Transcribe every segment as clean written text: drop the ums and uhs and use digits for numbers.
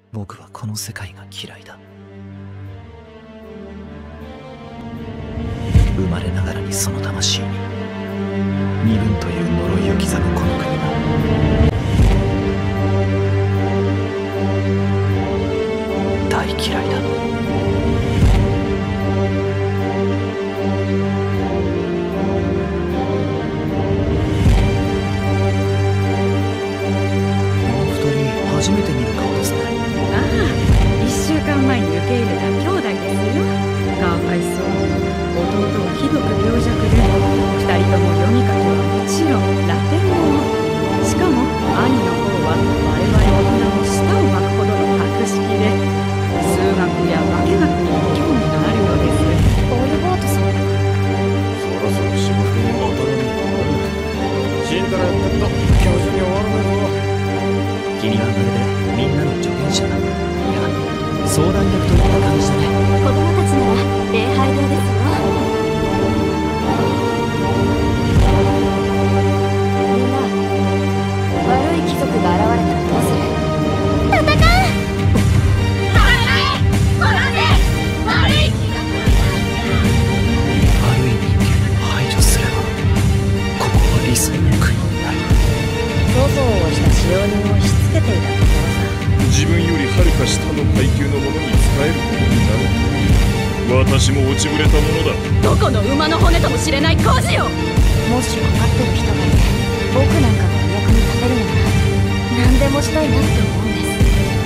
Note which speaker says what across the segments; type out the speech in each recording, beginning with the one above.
Speaker 1: 僕はこの世界が嫌いだ。生まれながらにその魂に身分という呪いを刻むこの国が大嫌いだ。初めて見る顔ですね。
Speaker 2: ああ、1週間前に受け入れた兄弟ですよ。かわいそうに弟はひどく病弱で、2人とも読み書きはもちろんラテン語も。しかも兄の方は我々大人も舌を巻くほどの博識で、数学や化学にも興味があるのです。
Speaker 3: オルバートさん、
Speaker 4: そろそろ仕事に当たらないとな。死んだらやってっと教授に終わらないぞ。
Speaker 1: 君はまるでみんなの助言者だ。いや、相談役といった感じだね。
Speaker 3: 子供たちなら礼拝堂ですよ。みんな、悪い貴族が現れたらどうする？戦う！殺せ！悪い貴族！
Speaker 1: 悪い人間を排除すれば、ここは理想の国になる。
Speaker 3: 粗相をした使用人をしつけていたところさ。
Speaker 4: 自分よりはるか下の階級の者に仕えることになる。私も落ちぶれたものだ。
Speaker 2: どこの馬の骨ともしれない孤児よ。
Speaker 3: もし困ってる人がいて、僕なんかがお役に立てるなら何でもしたいなって思うんです。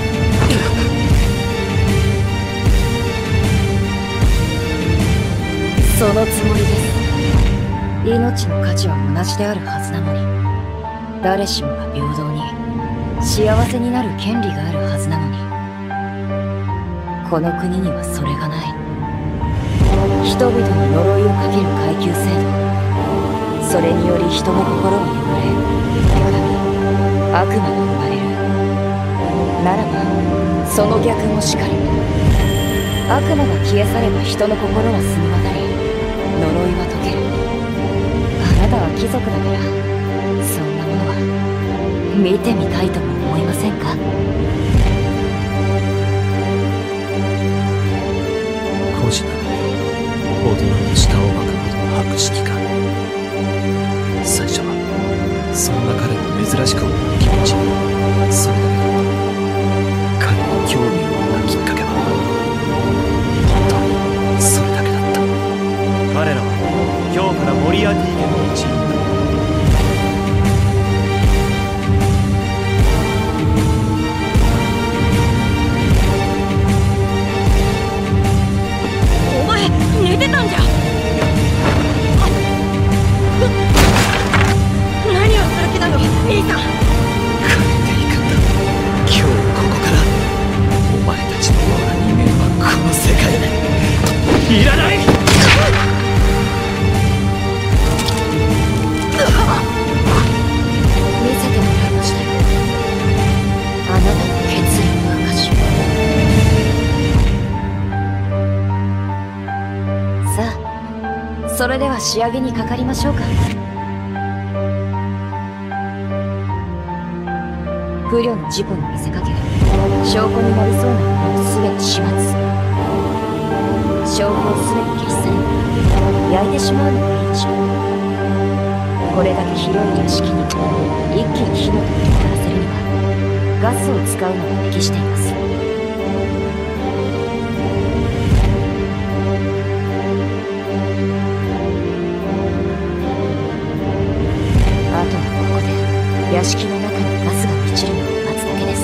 Speaker 3: そのつもりです。命の価値は同じであるはずなのに、誰しもが平等に幸せになる権利があるはずなのに、この国にはそれがない。人々に呪いをかける階級制度、それにより人の心は汚れ、歪み、悪魔が生まれる。ならばその逆もしかり。悪魔が消え去れば人の心は澄み渡り、呪いは解ける。あなたは貴族だから、そんなものは見てみたいとも思いませんか？
Speaker 1: 孤児なのに大人の舌を巻くほどの博識か。最初はそんな彼を珍しく思う気持ち、それだけだった。彼に興味を持ったきっかけは本当にそれだけだった。彼らは今日からモリアーティ家の一員だ。
Speaker 2: 寝てたんじゃ。何をする気なの、兄さん。
Speaker 1: 帰っていくんだ。今日ここからお前たちのような人間はこの世界にいらない。
Speaker 3: 見せてもらいましたよ、あなたの血縁の証を。さあ、それでは仕上げにかかりましょうか。不慮の事故に見せかけ、証拠になりそうなものを全て始末。証拠を全て消し去り、焼いてしまうのがいいでしょう。これだけ広い屋敷に一気に火の手を終わらせるには、ガスを使うのが適しています。あとはここで屋敷の中にガスが満ちるのを待つだけです。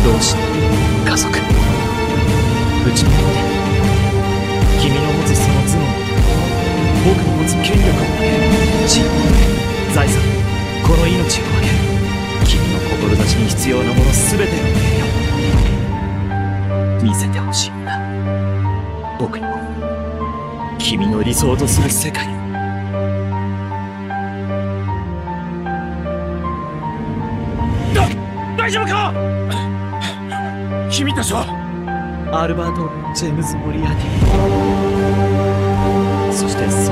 Speaker 1: 同志、家族、うちの方で君の持つその頭脳、僕の持つ権力をあげる。地位、財産、この命をあげる。君の志に必要なもの全てをあげるよ。見せてほしいんだ、僕にも君の理想とする世界を。
Speaker 5: 大丈夫か？君たちは
Speaker 1: アルバート・ジェームズ・モリアーティ、そしてそ